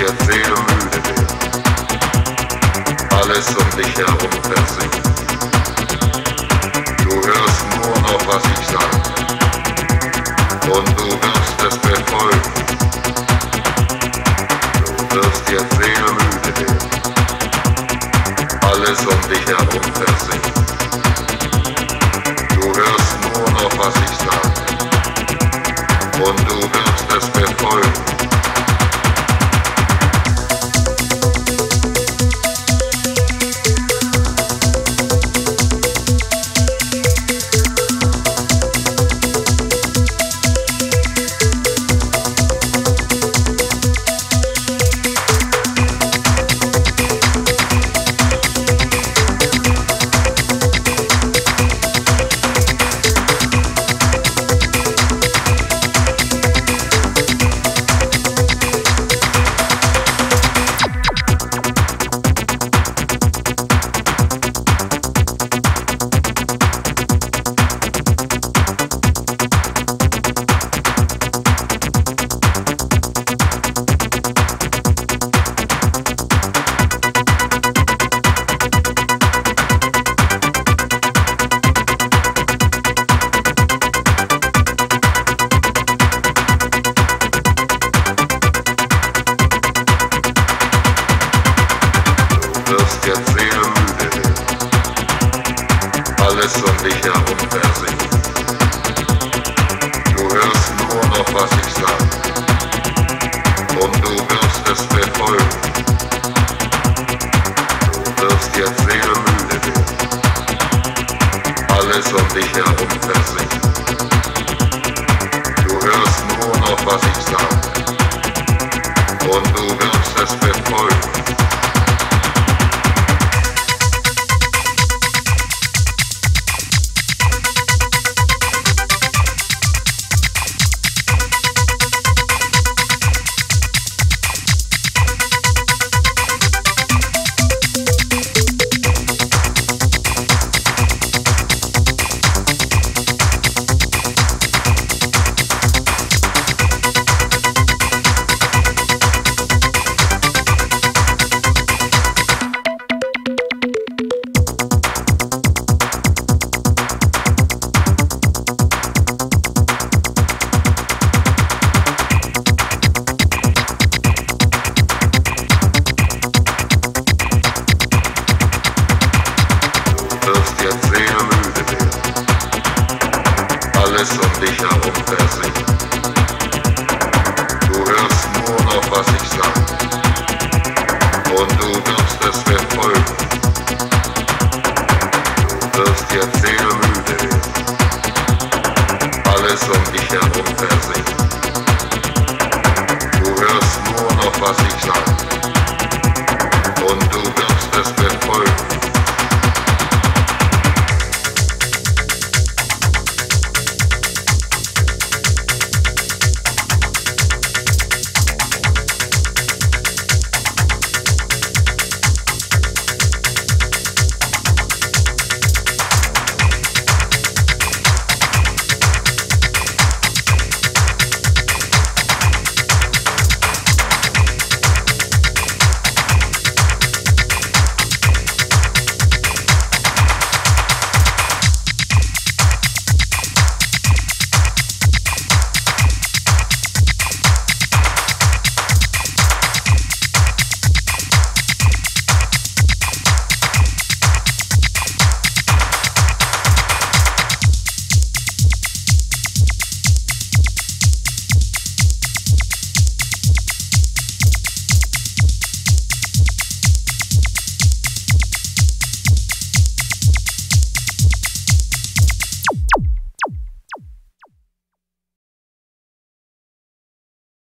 jetzt sehr müde werden. Alles um dich herum versinkt. Du hörst nur noch, was ich sage. Und du wirst es befolgen. Du wirst jetzt sehr müde werden. Alles um dich herum versinkt. Du hörst nur noch, was ich sage. Und du wirst es befolgen. Jetzt sehr müde werden. Alles um dich herum versinkt. Du hörst nur noch, was ich sage. Und du wirst es befolgen. Du wirst jetzt sehr müde werden. Alles um dich herum versinkt. Du hörst nur noch, was ich sage. Und du wirst es befolgen. Jetzt sehr müde werden. Alles um dich herum versinkt. Du hörst nur noch, was ich sage. Und du wirst es befolgen. Du wirst jetzt sehr müde werden. Alles um dich herum versinkt. Du hörst nur noch, was ich sage.